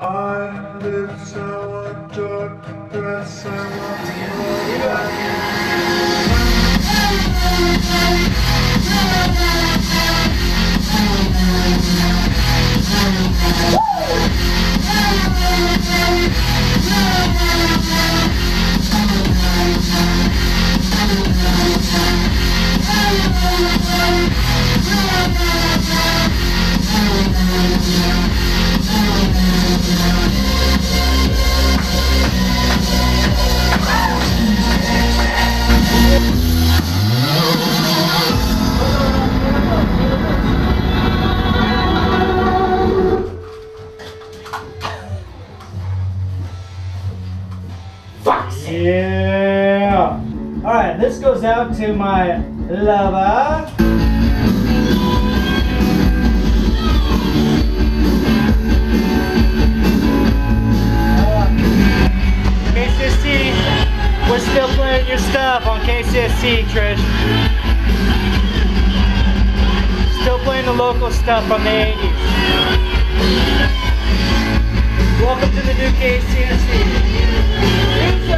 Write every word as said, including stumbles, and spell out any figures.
I live so dark, dress I Foxy! Yeah! Alright, this goes out to my lover. K C S C, we're still playing your stuff on K C S C, Trish. Still playing the local stuff from the eighties. Welcome to the new K C S C.